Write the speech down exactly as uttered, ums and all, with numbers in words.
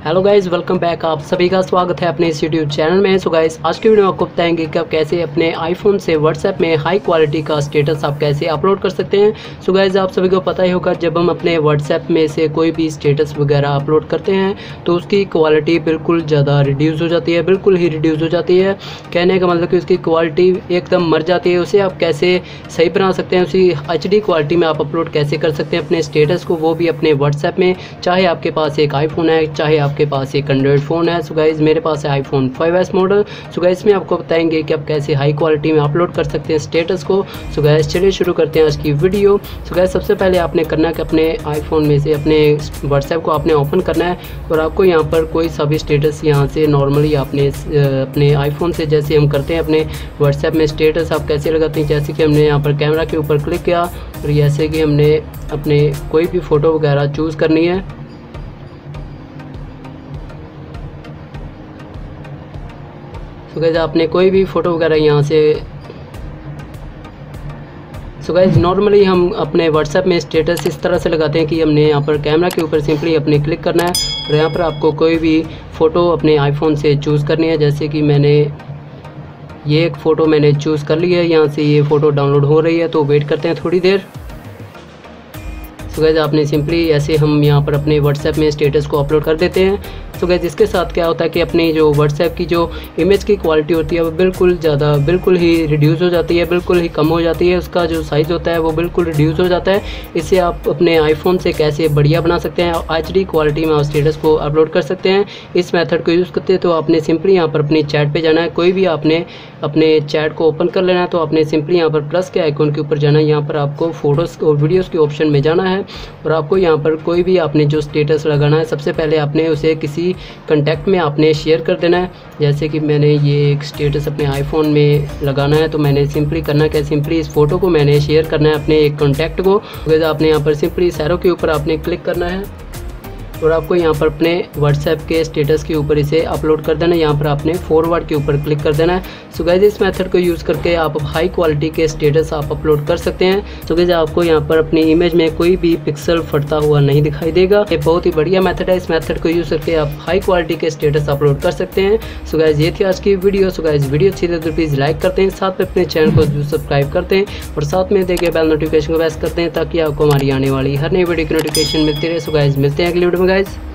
Hello guys, welcome back. आप सभी का स्वागत है अपने इस यूट्यूब चैनल में। सो गाइस, आज की वीडियो में आपको बताएंगे कि आप कैसे अपने आईफोन से व्हाट्सएप में हाई क्वालिटी का स्टेटस आप कैसे अपलोड कर सकते हैं। सो गाइस, आप सभी को पता ही होगा, जब हम अपने व्हाट्सएप में से कोई भी स्टेटस वगैरह अपलोड करते हैं तो उसकी क्वालिटी बिल्कुल ज़्यादा रिड्यूस हो जाती है, बिल्कुल ही रिड्यूस हो जाती है। कहने का मतलब कि उसकी क्वालिटी एकदम मर जाती है। उसे आप कैसे सही बना सकते हैं, उसी एच डी क्वालिटी में आप अपलोड कैसे कर सकते हैं अपने स्टेटस को, वो भी अपने व्हाट्सएप में। चाहे आपके पास एक आईफोन है, चाहे आपके पास एक एंड्रॉइड फ़ोन है। सो गाइस, मेरे पास है iPhone five S model. So guys, में आपको बताएंगे कि आप कैसे हाई क्वालिटी में अपलोड कर सकते हैं स्टेटस को। सो गाइस, चलिए शुरू करते हैं आज की वीडियो। सो गाइस, सबसे पहले आपने करना है कि अपने आईफोन में से अपने व्हाट्सएप को आपने ओपन करना है और आपको यहाँ पर कोई सा भी स्टेटस यहाँ से नॉर्मली आपने अपने आईफोन से जैसे हम करते हैं अपने व्हाट्सएप में स्टेटस आप कैसे लगाते हैं, जैसे कि हमने यहाँ पर कैमरा के ऊपर क्लिक किया और जैसे कि हमने अपने कोई भी फ़ोटो वगैरह चूज़ करनी है। सो गाइस, आपने कोई भी फ़ोटो वगैरह यहाँ से सो गाइस, नॉर्मली हम अपने व्हाट्सएप में स्टेटस इस तरह से लगाते हैं कि हमने यहाँ पर कैमरा के ऊपर सिंपली अपने क्लिक करना है और यहाँ पर आपको कोई भी फ़ोटो अपने आईफोन से चूज़ करनी है। जैसे कि मैंने ये एक फ़ोटो मैंने चूज़ कर ली है, यहाँ से ये फ़ोटो डाउनलोड हो रही है, तो वेट करते हैं थोड़ी देर। सो गाइस, आपने सिंपली ऐसे हम यहाँ पर अपने व्हाट्सएप में स्टेटस को अपलोड कर देते हैं। सो गाइस, इसके साथ क्या होता है कि अपनी जो व्हाट्सएप की जो इमेज की क्वालिटी होती है वो बिल्कुल ज़्यादा बिल्कुल ही रिड्यूस हो जाती है, बिल्कुल ही कम हो जाती है। उसका जो साइज़ होता है वो बिल्कुल रिड्यूस हो जाता है। इससे आप अपने आईफोन से कैसे बढ़िया बना सकते हैं, एच डी क्वालिटी में आप स्टेटस को अपलोड कर सकते हैं। इस मेथड को यूज़ करते हैं तो आपने सिंपली यहाँ पर अपनी चैट पर जाना है। कोई भी आपने अपने चैट को ओपन कर लेना है तो आपने सिंपली यहाँ पर प्लस के आइकॉन के ऊपर जाना है। यहाँ पर आपको फ़ोटोज़ और वीडियोज़ के ऑप्शन में जाना है और आपको यहाँ पर कोई भी आपने जो स्टेटस लगाना है, सबसे पहले आपने उसे किसी कॉन्टैक्ट में आपने शेयर कर देना है। जैसे कि मैंने ये एक स्टेटस अपने आईफोन में लगाना है तो मैंने सिंपली करना क्या, सिंपली इस फोटो को मैंने शेयर करना है अपने एक कॉन्टैक्ट को। तो आपने यहाँ पर सिंपली इस एरो के ऊपर आपने क्लिक करना है और आपको यहाँ पर अपने व्हाट्सएप के स्टेटस के ऊपर इसे अपलोड कर देना है। यहाँ पर आपने फॉरवर्ड के ऊपर क्लिक कर देना है। सो गाइस, इस मेथड को यूज़ करके आप हाई क्वालिटी के स्टेटस आप अपलोड कर सकते हैं। सो गाइस, आपको यहाँ पर अपनी इमेज में कोई भी पिक्सल फटता हुआ नहीं दिखाई देगा। ये बहुत ही बढ़िया मेथड है। इस मेथड को यूज़ करके आप हाई क्वालिटी के स्टेटस अपलोड कर सकते हैं। सो गाइस, ये थी आज की वीडियो। सो गाइस, वीडियो अच्छी लगे तो प्लीज़ लाइक करते हैं, साथ में अपने चैनल को सब्सक्राइब करते हैं और साथ में देखिए बेल नोटिफिकेशन को प्रेस करते हैं ताकि आपको हमारी आने वाली हर नई वीडियो की नोटिफिकेशन मिलती रहे। सो गाइस, मिलते हैं अगली वीडियो में गाइस।